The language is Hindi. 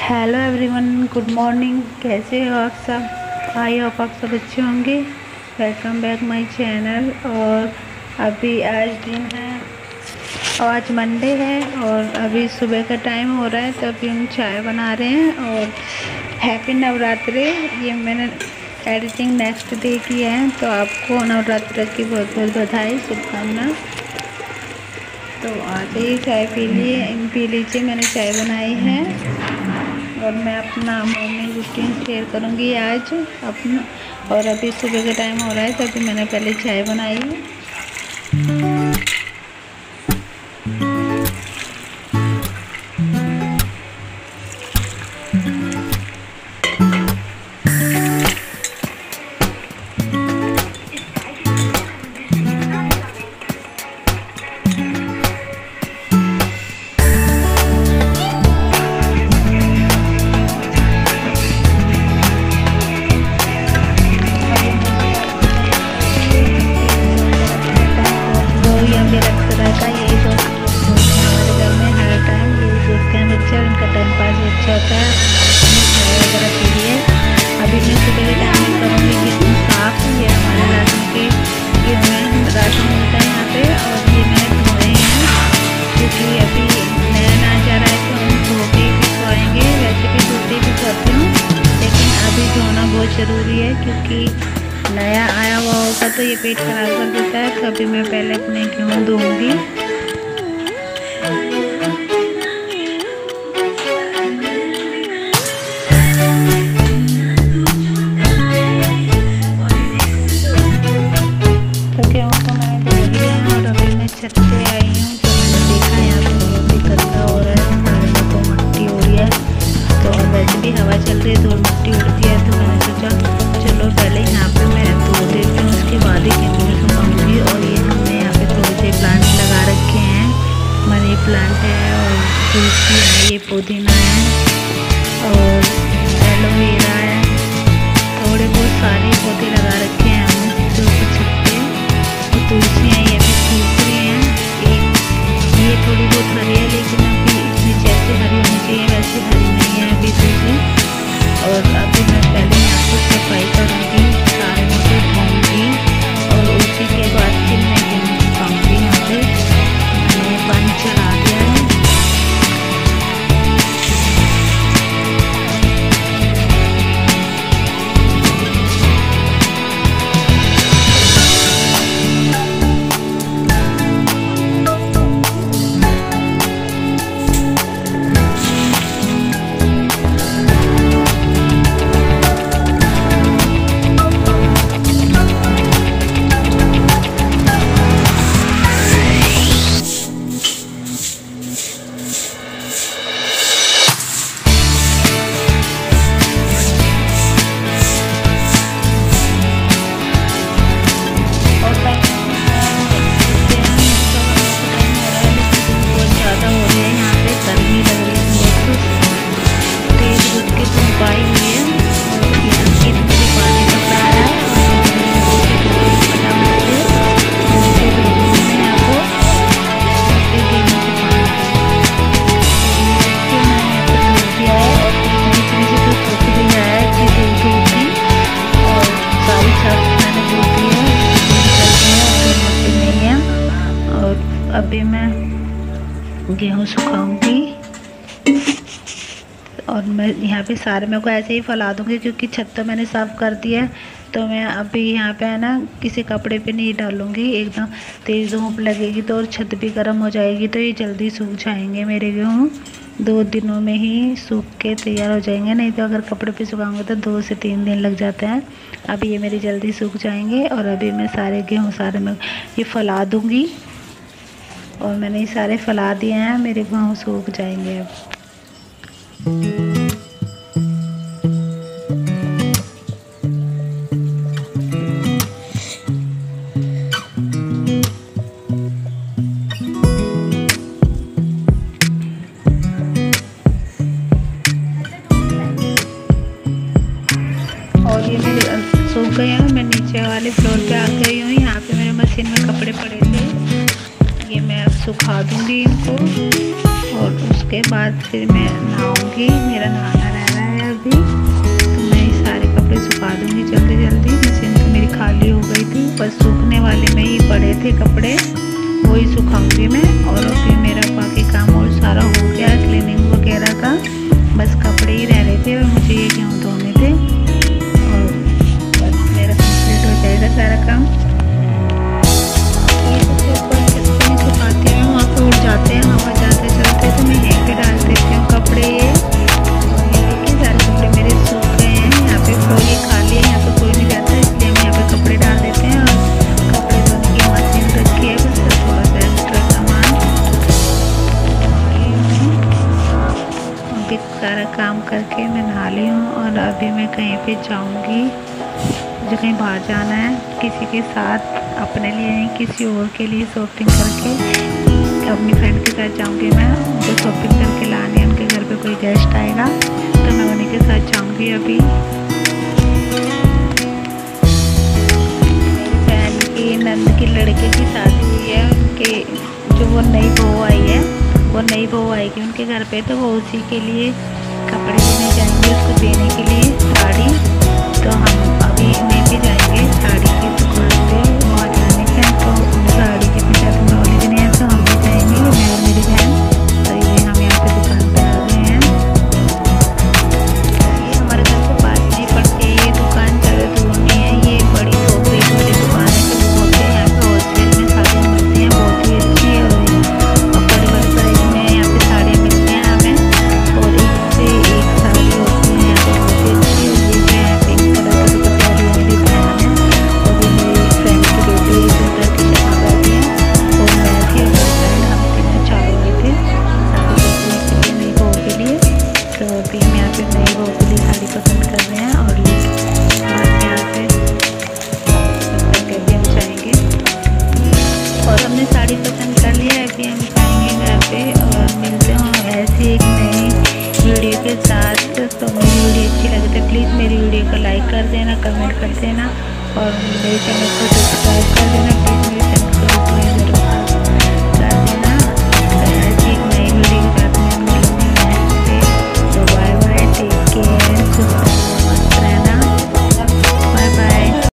Hello everyone, good morning. कैसे हो आप सब? आई होप आप सब अच्छे होंगे। Welcome back my channel. और अभी आज दिन है और आज मंडे है और अभी सुबह का टाइम हो रहा है, तो अभी हम चाय बना रहे हैं। और हैप्पी नवरात्रि। ये मैंने एडिटिंग नेक्स्ट डे की है, तो आपको नवरात्रि की बहुत बहुत बधाई, शुभकामना। तो आ जाइए, चाय पी लीजिए। मैंने चाय बनाई है और मैं अपना मॉर्निंग रूटीन शेयर करूँगी आज अपना। और अभी सुबह का टाइम हो रहा है, तो अभी मैंने पहले चाय बनाई है। अभी मैं सुबह के टाइम करूँगी किचन साफ। ये हमारे राशन के राशन मिलता है यहाँ पे, और ये मैंने धोए हैं क्योंकि अभी नया ना जा रहा है, तो हम धो के भी धोएंगे। वैसे भी धोते भी धोती हूँ, लेकिन अभी धोना बहुत ज़रूरी है क्योंकि नया आया हुआ होगा तो ये पेट खराब कर देता है। तो अभी मैं पहले अपने गेहूँ धोऊँगी। छत पे आई हूँ, तो मैंने देखा यहाँ पे बहुत ही गंदा हो रहा है, सारे में तो मिट्टी हो रही है। तो वैसे भी हवा चल रही है तो मिट्टी उड़ती है, तो मैंने सोचा चलो पहले यहाँ पे मैं धो देती हूँ, उसके बाद ही गेहूँ में सुखाऊंगी। और ये हमने यहाँ पे थोड़े से प्लांट लगा रखे हैं। मनी प्लांट है और तुलसी है, ये पुदीना है और एलोवेरा है। थोड़े बहुत सारे पौधे लगा रखे हैं हमने जो छत पे। तुलसी है, ये भी सूख रही है। ये थोड़ी बहुत हरी है, लेकिन अभी इतनी जैसे हरी होनी चाहिए वैसे हरी नहीं है अभी तुलसी। और अभी मैं पहले यहाँ पर सफाई करूँगी, सारे मुझे धोऊँगी और उसी के बाद फिर मैं गेहूँ सुखाऊँगी। यहाँ पे मैंने पानी चढ़ा दिया है। अभी मैं गेहूँ सुखाऊंगी और मैं यहाँ पे सारे में को ऐसे ही फैला दूंगी क्योंकि छत तो मैंने साफ़ कर दिया है। तो मैं अभी यहाँ पे है ना किसी कपड़े पे नहीं डालूंगी, एकदम तेज़ धूप लगेगी तो और छत भी गर्म हो जाएगी, तो ये जल्दी सूख जाएंगे मेरे गेहूँ। 2 दिनों में ही सूख के तैयार हो जाएंगे, नहीं तो अगर कपड़े पे सुखाऊंगे तो 2 से 3 दिन लग जाते हैं। अभी ये मेरे जल्दी सूख जाएंगे और अभी मैं सारे गेहूँ सारे में ये फैला दूँगी। और मैंने ये सारे फैला दिए हैं, मेरे गेहूँ सूख जाएंगे अब। और ये मेरे सूख गए हैं। मैं नीचे वाले फ्लोर पे आ गई हूँ। यहाँ पे मेरे मशीन में कपड़े पड़े थे, ये मैं अब सुखा दूँगी इनको और उसके बाद फिर मैं नहाऊँगी। मेरा नहाना सुखा दूँगी जल्दी जल्दी। मशीन तो मेरी खाली हो गई थी, बस सूखने वाले में ही पड़े थे कपड़े, वही सुखाऊंगी मैं। और अभी मेरा बाकी काम और सारा हो गया है क्लीनिंग वगैरह का, बस कपड़े ही रह रहे थे और मुझे ये गेहूँ धोने थे और बस मेरा कंप्लीट हो जाएगा सारा काम। ये सबसे ऊपर छत में सुखाते हैं, वहाँ पे उड़ जाते हैं हवा जाते चलते, तो मैं यहीं पे डाल देती हूँ कपड़े ये। और ये देखिए सारे कपड़े मेरे सूख गए हैं, यहाँ पे फ्लोर ये खाली है, यहाँ पे कोई नहीं रहता, इसलिए हम यहाँ पे कपड़े डाल देते हैं। और कपड़े धोने की मशीन रखी है, बस थोड़ा सा एक्स्ट्रा सामान। अभी सारा काम करके मैं नहा ली हूँ और अभी मैं कहीं पे जाऊँगी, मुझे कहीं बाहर जाना है किसी के साथ, अपने लिए नहीं किसी और के लिए शॉपिंग करके। अपनी फ्रेंड के साथ जाऊँगी मैं, उनको शॉपिंग करके लाने, उनके घर पे कोई गेस्ट आएगा तो मैं उन्हीं के साथ जाऊँगी। अभी मेरी बहन की नंद की लड़के की शादी हुई है, उनके जो वो नई बहू आई है, वो नई बहू आएगी उनके घर पे, तो वो उसी के लिए कपड़े लेने जाएंगे, उसको देने के लिए साड़ी। तो हम अभी मैं भी जाएंगे साड़ी की दुकान पे, वहाँ जाने का, तो साड़ी के पीछे तो नॉलेज नहीं है, तो हम भी जाएंगे, मैं और मेरी बहन। और ये हम यहाँ पे दुकान पे आ गए हैं, ये हमारे घर से पास नहीं पड़ती है, ये दुकान ज़्यादा दूर नहीं है, ये बड़ी थोक वाली दुकान है, तो वो होते हैं यहाँ पे होलसेल में साड़ियाँ मिलती हैं, बहुत ही अच्छी है और बड़ी प्राइस में यहाँ पे साड़ियाँ मिलती हैं हमें, और एक से एक साड़ी होती है यहाँ पे बहुत ही अच्छी। और ये मैं पिंक कलर का दुपट्टा लिया मेरी बहन है, और ये मेरी फ्रेंड की बेटी उधर की जगह रहती है, और मैं थी और मेरी फ्रेंड, हम तीनों चारों गए थे साड़ी देखने के लिए नई बहू के लिए। तो अभी हम यहाँ पे नई बहू के लिए साड़ी पसंद कर रहे हैं और बस यहाँ से करके हम जाएंगे। और हमने साड़ी पसंद कर लिया है, अभी हम जाएंगे घर पे और मिलते हैं ऐसी एक नई वीडियो के साथ। तो मेरी वीडियो अच्छी लगे तो प्लीज़ मेरी वीडियो को लाइक कर देना, कमेंट कर देना और मेरे चैनल को सब्सक्राइब कर देना। प्लीज़ मेरे चैनल को